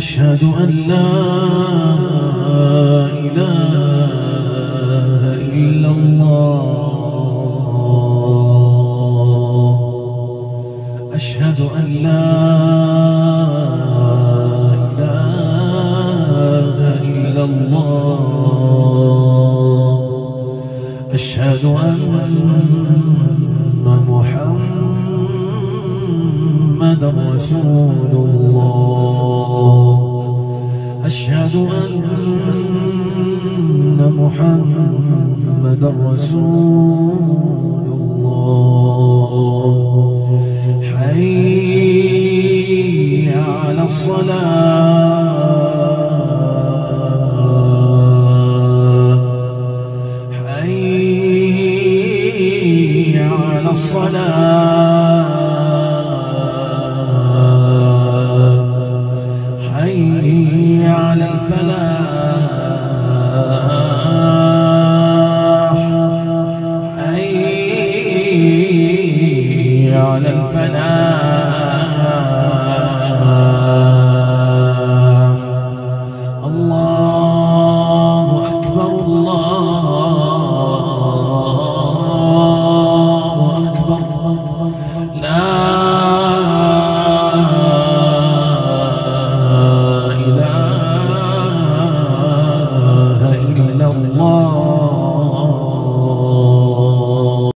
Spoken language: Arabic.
أشهد أن لا إله إلا الله أشهد أن لا إله إلا الله أشهد أن محمدا رسول الله أشهد أن محمدا رسول الله حي على الصلاة